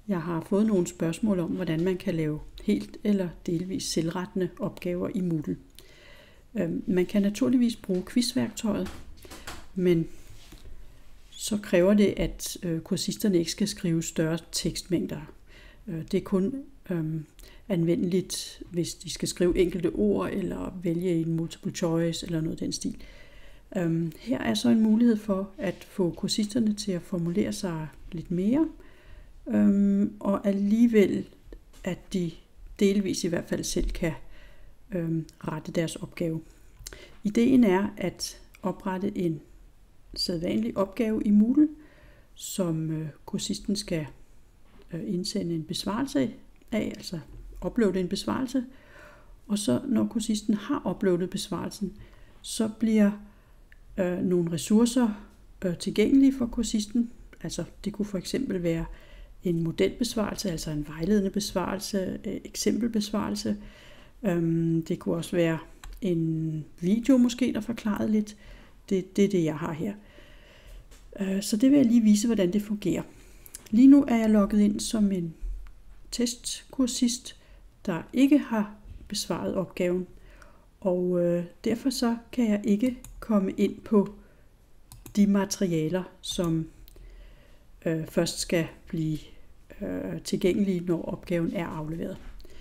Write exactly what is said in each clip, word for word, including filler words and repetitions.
Jeg har fået nogle spørgsmål om, hvordan man kan lave helt eller delvis selvrettende opgaver i Moodle. Man kan naturligvis bruge quizværktøjet, men så kræver det, at kursisterne ikke skal skrive større tekstmængder. Det er kun øhm, anvendeligt, hvis de skal skrive enkelte ord eller vælge en multiple choice eller noget af den stil. Øhm, her er så en mulighed for at få kursisterne til at formulere sig lidt mere, øhm, og alligevel at de delvis i hvert fald selv kan øhm, rette deres opgave. Ideen er at oprette en sædvanlig opgave i Moodle, som øh, kursisten skal øh, indsende en besvarelse af, altså uploade en besvarelse. Og så når kursisten har uploadet besvarelsen, så bliver øh, nogle ressourcer øh, tilgængelige for kursisten. Altså det kunne for eksempel være en modelbesvarelse, altså en vejledende besvarelse, øh, eksempelbesvarelse. Øhm, det kunne også være en video måske, der forklarede lidt. Det, det er det, jeg har her. Så det vil jeg lige vise, hvordan det fungerer. Lige nu er jeg logget ind som en testkursist, der ikke har besvaret opgaven. Og øh, derfor så kan jeg ikke komme ind på de materialer, som øh, først skal blive øh, tilgængelige, når opgaven er afleveret.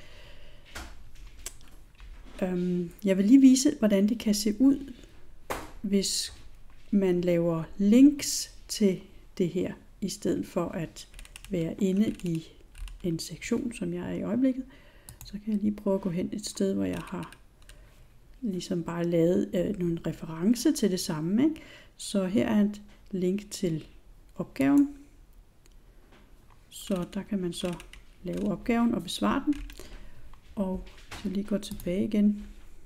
Øhm, jeg vil lige vise, hvordan det kan se ud, hvis man laver links til det her, i stedet for at være inde i en sektion, som jeg er i øjeblikket. Så kan jeg lige prøve at gå hen et sted, hvor jeg har ligesom bare lavet øh, nogle reference til det samme. Ikke? Så her er et link til opgaven. Så der kan man så lave opgaven og besvare den. Og så lige gå tilbage igen.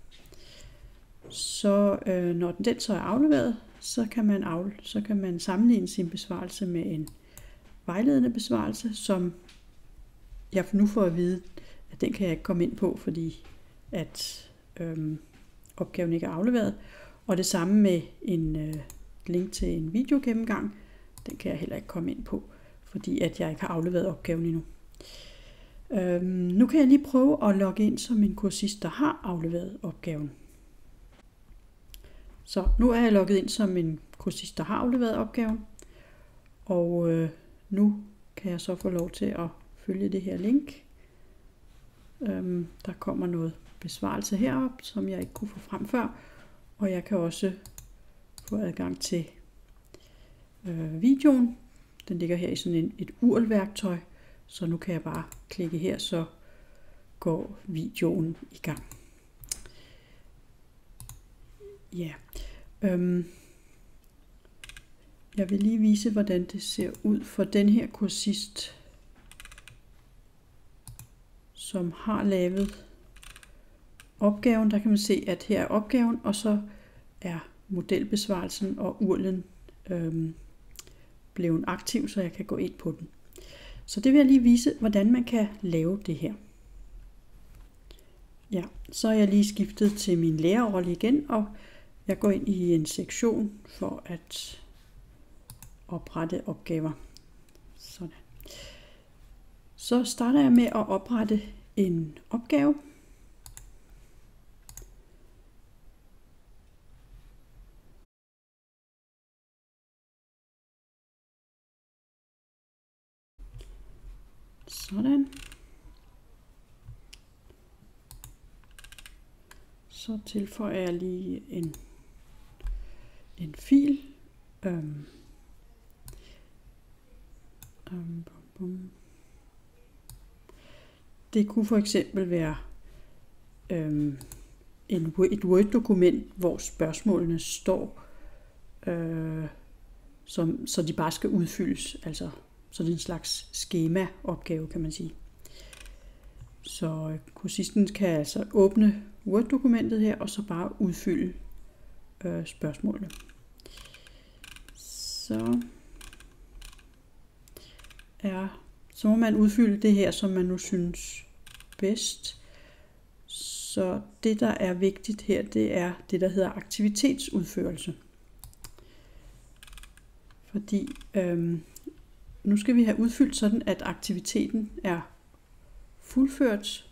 Så øh, når den så er afleveret, så kan, man af, så kan man sammenligne sin besvarelse med en vejledende besvarelse, som jeg nu får at vide, at den kan jeg ikke komme ind på, fordi at øh, opgaven ikke er afleveret. Og det samme med en øh, link til en videogennemgang, den kan jeg heller ikke komme ind på, fordi at jeg ikke har afleveret opgaven endnu. Øh, nu kan jeg lige prøve at logge ind som en kursist, der har afleveret opgaven. Så nu er jeg logget ind som en kursist, der har afleveret opgaven, og øh, nu kan jeg så få lov til at følge det her link. Øhm, der kommer noget besvarelse herop, som jeg ikke kunne få frem før, og jeg kan også få adgang til øh, videoen. Den ligger her i sådan en, et U R L-værktøj, så nu kan jeg bare klikke her, så går videoen i gang. Ja, øhm, jeg vil lige vise, hvordan det ser ud for den her kursist, som har lavet opgaven. Der kan man se, at her er opgaven, og så er modelbesvarelsen og U R L'en øhm, blevet aktiv, så jeg kan gå ind på den. Så det vil jeg lige vise, hvordan man kan lave det her. Ja, så er jeg lige skiftet til min lærerrolle igen, og jeg går ind i en sektion for at oprette opgaver. Sådan. Så starter jeg med at oprette en opgave. Sådan. Så tilføjer jeg lige en, en fil. Øhm. Um, bum, bum. Det kunne for eksempel være øhm, en, et Word-dokument, hvor spørgsmålene står, øh, som, så de bare skal udfyldes. Altså, så det er en slags skema-opgave, kan man sige. Så kursisten kan altså åbne Word-dokumentet her, og så bare udfylde øh, spørgsmålene. Så er, så må man udfylde det her, som man nu synes bedst. Så det, der er vigtigt her, det er det, der hedder aktivitetsudførelse. Fordi øhm, nu skal vi have udfyldt sådan, at aktiviteten er fuldført,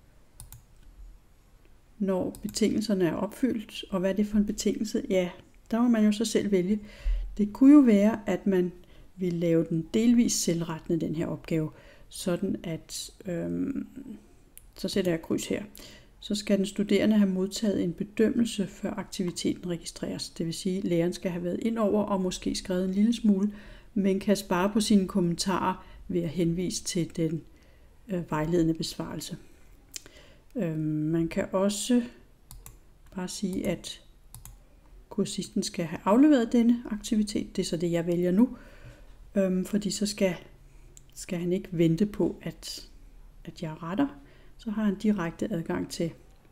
når betingelserne er opfyldt. Og hvad er det for en betingelse? Ja, der må man jo så selv vælge. Det kunne jo være, at man vil lave den delvis selvrettende, den her opgave, sådan at, øhm, så sætter jeg kryds her, så skal den studerende have modtaget en bedømmelse, før aktiviteten registreres. Det vil sige, at læreren skal have været ind over og måske skrevet en lille smule, men kan spare på sine kommentarer ved at henvise til den øh, vejledende besvarelse. Øhm, man kan også bare sige, at kursisten skal have afleveret denne aktivitet. Det er så det, jeg vælger nu. Øhm, fordi så skal, skal han ikke vente på, at, at jeg retter. Så har han direkte adgang til,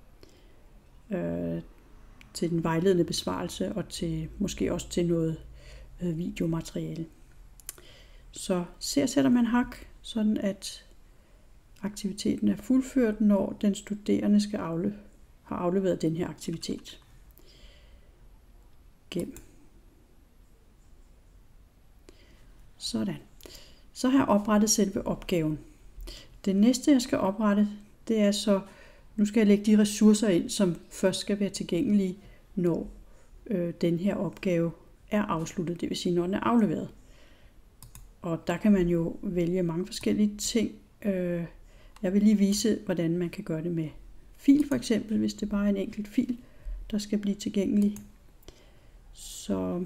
øh, til den vejledende besvarelse og til, måske også til noget øh, videomateriale. Så her sætter man hak, sådan at aktiviteten er fuldført, når den studerende skal afle, har afleveret den her aktivitet. Gem. Sådan. Så har jeg oprettet selve opgaven. Det næste, jeg skal oprette, det er så, nu skal jeg lægge de ressourcer ind, som først skal være tilgængelige, når øh, den her opgave er afsluttet, det vil sige, når den er afleveret. Og der kan man jo vælge mange forskellige ting. Øh, jeg vil lige vise, hvordan man kan gøre det med fil, for eksempel, hvis det bare er en enkelt fil, der skal blive tilgængelig. Så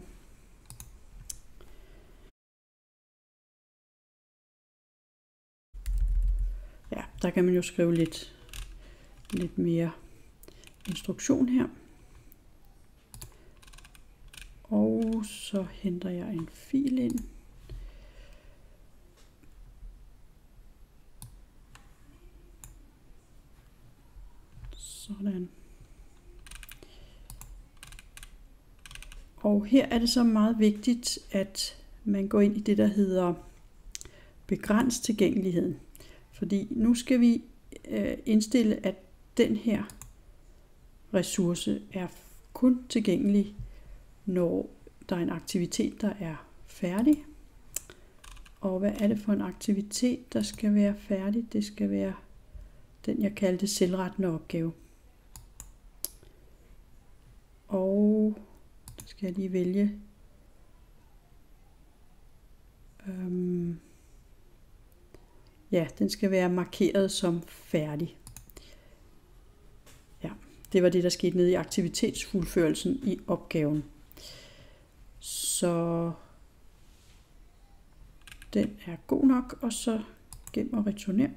ja, der kan man jo skrive lidt, lidt mere instruktion her. Og så henter jeg en fil ind. Sådan. Og her er det så meget vigtigt, at man går ind i det, der hedder begræns tilgængeligheden. Fordi nu skal vi øh, indstille, at den her ressource er kun tilgængelig, når der er en aktivitet, der er færdig. Og hvad er det for en aktivitet, der skal være færdig? Det skal være den, jeg kaldte selvrettende opgave. Og der skal jeg lige vælge. Øhm, ja, den skal være markeret som færdig. Ja, det var det, der skete nede i aktivitetsfuldførelsen i opgaven. Så den er god nok, og så gem og returner.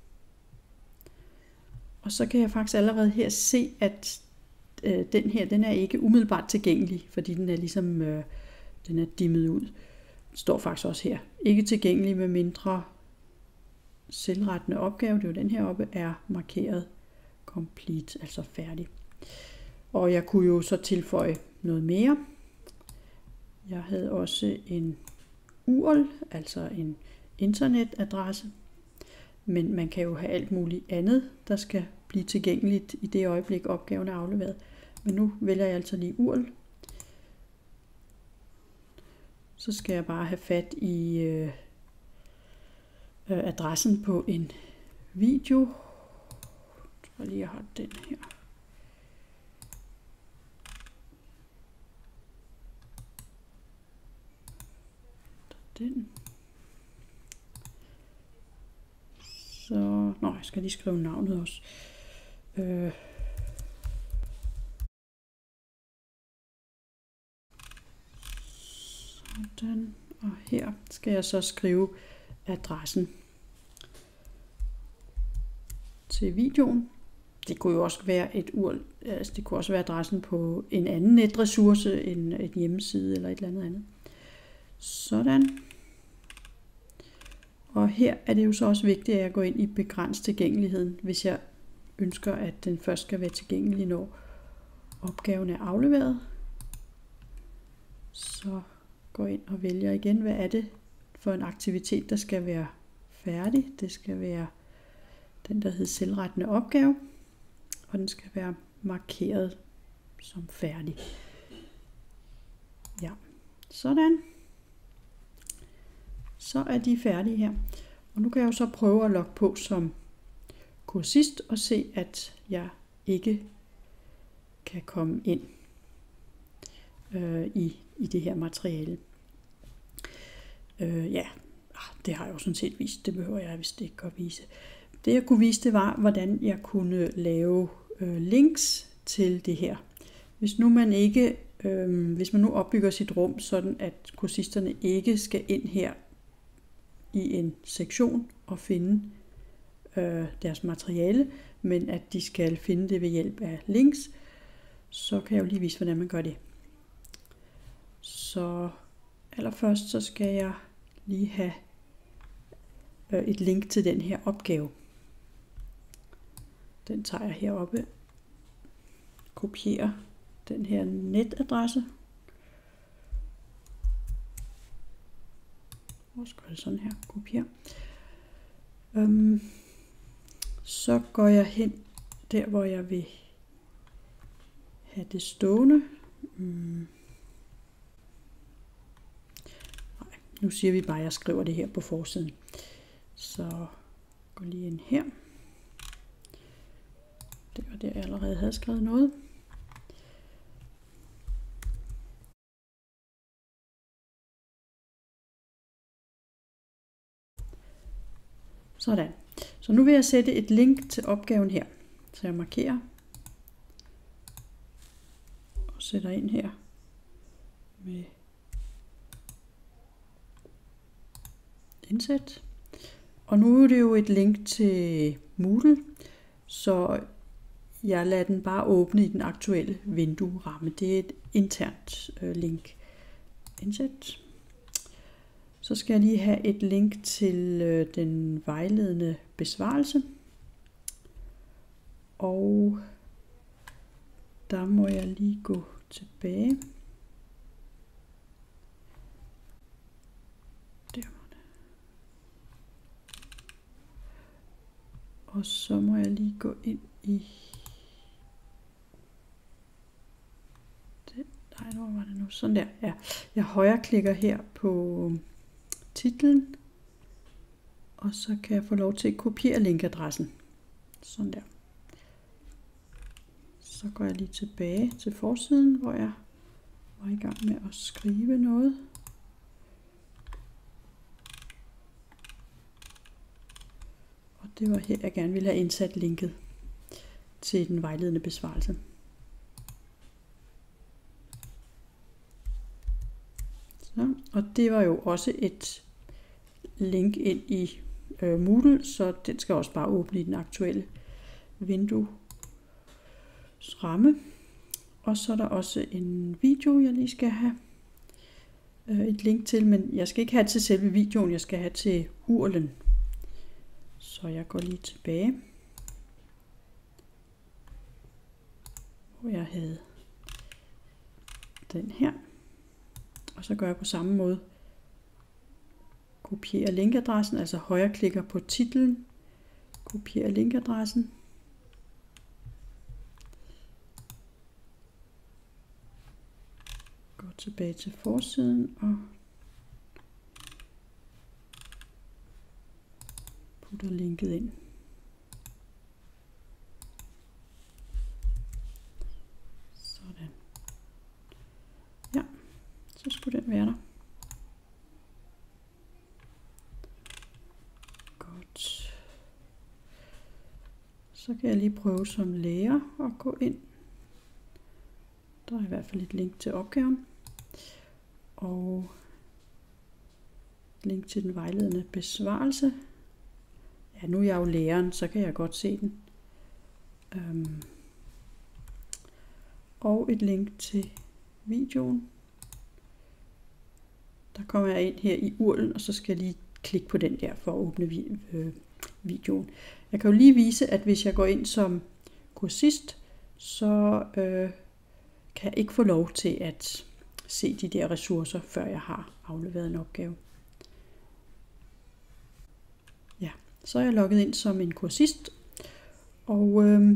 Og så kan jeg faktisk allerede her se, at øh, den her, den er ikke umiddelbart tilgængelig, fordi den er ligesom, øh, den er dimmet ud. Den står faktisk også her. Ikke tilgængelig med mindre selvrettende opgave, det er jo den her oppe, er markeret complete, altså færdig. Og jeg kunne jo så tilføje noget mere. Jeg havde også en U R L, altså en internetadresse. Men man kan jo have alt muligt andet, der skal blive tilgængeligt i det øjeblik, opgaven er afleveret. Men nu vælger jeg altså lige U R L. Så skal jeg bare have fat i øh, adressen på en video. Jeg tror lige, jeg har den her. Den. Så, nå, jeg skal lige skrive navnet også. Øh. Sådan, og her skal jeg så skrive adressen til videoen. Det kunne jo også være et U R L, altså det kunne også være adressen på en anden netressource, en, en hjemmeside eller et eller andet andet. Sådan. Og her er det jo så også vigtigt, at jeg går ind i begræns tilgængeligheden, hvis jeg ønsker, at den først skal være tilgængelig, når opgaven er afleveret. Så går jeg ind og vælger igen, hvad er det for en aktivitet, der skal være færdig. Det skal være den, der hedder selvrettende opgave, og den skal være markeret som færdig. Ja, sådan. Så er de færdige her. Og nu kan jeg jo så prøve at logge på som kursist og se, at jeg ikke kan komme ind øh, i, i det her materiale. Øh, ja, det har jeg jo sådan set vist. Det behøver jeg vist ikke at vise. Det jeg kunne vise, det var, hvordan jeg kunne lave øh, links til det her. Hvis nu man ikke, øh, hvis man nu opbygger sit rum, sådan at kursisterne ikke skal ind her i en sektion og finde øh, deres materiale, men at de skal finde det ved hjælp af links, så kan jeg jo lige vise, hvordan man gør det. Så allerførst så skal jeg lige have øh, et link til den her opgave. Den tager jeg heroppe, kopierer den her netadresse, og så gør det sådan her, kopier. Øhm, så går jeg hen der, hvor jeg vil have det stående. Mm. Nej, nu siger vi bare, at jeg skriver det her på forsiden. Så går lige ind her. Det var der, jeg allerede havde skrevet noget. Sådan. Så nu vil jeg sætte et link til opgaven her. Så jeg markerer og sætter ind her med indsæt. Og nu er det jo et link til Moodle, så jeg lader den bare åbne i den aktuelle vindue-ramme. Det er et internt øh, link. Indsæt. Så skal jeg lige have et link til øh, den vejledende besvarelse. Og der må jeg lige gå tilbage. Der var det. Og så må jeg lige gå ind i det. Nej, hvor var det nu? Sådan der. Ja. Jeg højreklikker her på titlen, og så kan jeg få lov til at kopiere linkadressen. Sådan der. Så går jeg lige tilbage til forsiden, hvor jeg var i gang med at skrive noget. Og det var her, jeg gerne ville have indsat linket til den vejledende besvarelse. Så, og det var jo også et link ind i øh, Moodle, så den skal også bare åbne i den aktuelle vindue ramme. Og så er der også en video, jeg lige skal have øh, et link til, men jeg skal ikke have til selve videoen, jeg skal have til U R L'en. Så jeg går lige tilbage, hvor jeg havde den her. Og så gør jeg på samme måde. Kopiere linkadressen, altså højreklikker på titlen. Kopiere linkadressen. Går tilbage til forsiden og putter linket ind. Sådan. Ja, så skulle den være der. Godt. Så kan jeg lige prøve som lærer at gå ind. Der er i hvert fald et link til opgaven. Og link til den vejledende besvarelse. Ja, nu er jeg jo læreren, så kan jeg godt se den. Øhm. Og et link til videoen. Der kommer jeg ind her i U R L'en, og så skal jeg lige klikke på den der for at åbne videoen. Jeg kan jo lige vise, at hvis jeg går ind som kursist, så øh, kan jeg ikke få lov til at se de der ressourcer, før jeg har afleveret en opgave. Ja, så er jeg logget ind som en kursist, og øh,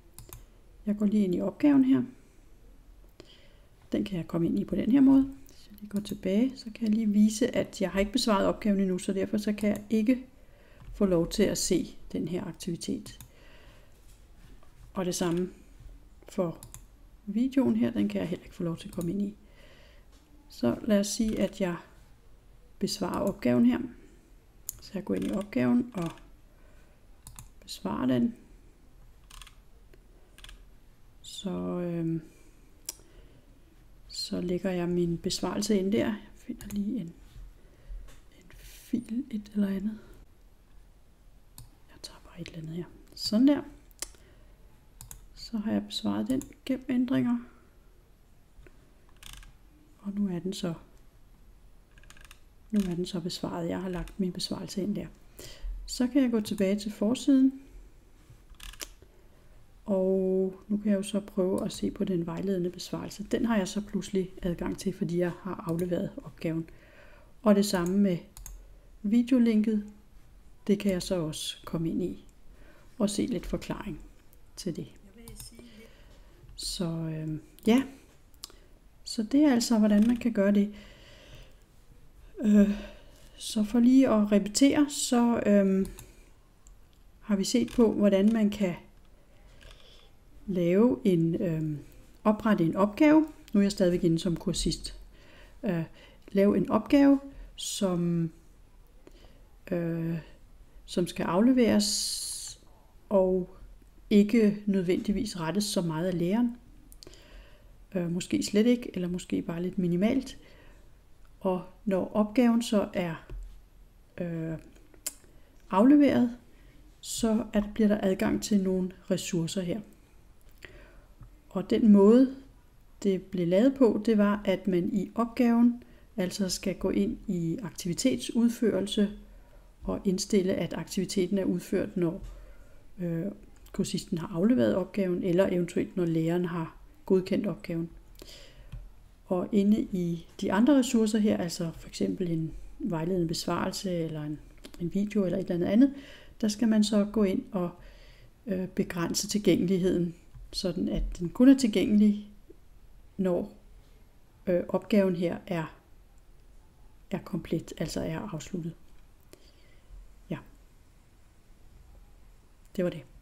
jeg går lige ind i opgaven her. Den kan jeg komme ind i på den her måde. lige gå tilbage, så kan jeg lige vise, at jeg har ikke besvaret opgaven endnu, så derfor så kan jeg ikke få lov til at se den her aktivitet. Og det samme for videoen her, den kan jeg heller ikke få lov til at komme ind i. Så lad os sige, at jeg besvarer opgaven her. Så jeg går ind i opgaven og besvarer den. Så, øhm, så lægger jeg min besvarelse ind der. Jeg finder lige en, en fil, et eller andet. Jeg tager bare et eller andet her. Sådan der. Så har jeg besvaret den gennem ændringer. Og nu er den så nu er den så besvaret. Jeg har lagt min besvarelse ind der. Så kan jeg gå tilbage til forsiden. Og nu kan jeg jo så prøve at se på den vejledende besvarelse. Den har jeg så pludselig adgang til, fordi jeg har afleveret opgaven. Og det samme med videolinket. Det kan jeg så også komme ind i og se lidt forklaring til det. Så øh, ja, så det er altså, hvordan man kan gøre det. Øh, så for lige at repetere, så øh, har vi set på, hvordan man kan lave en, øh, oprette en opgave. Nu er jeg stadigvæk inde som kursist. Øh, lave en opgave, som, øh, som skal afleveres og ikke nødvendigvis rettes så meget af læreren. Øh, måske slet ikke, eller måske bare lidt minimalt. Og når opgaven så er øh, afleveret, så at bliver der adgang til nogle ressourcer her. Og den måde, det blev lavet på, det var, at man i opgaven altså skal gå ind i aktivitetsudførelse og indstille, at aktiviteten er udført, når øh, kursisten har afleveret opgaven, eller eventuelt når læreren har godkendt opgaven. Og inde i de andre ressourcer her, altså for eksempel en vejledende besvarelse, eller en, en video, eller et eller andet andet, der skal man så gå ind og øh, begrænse tilgængeligheden, sådan at den kun er tilgængelig, når øh, opgaven her er, er komplet, altså er afsluttet. Ja, det var det.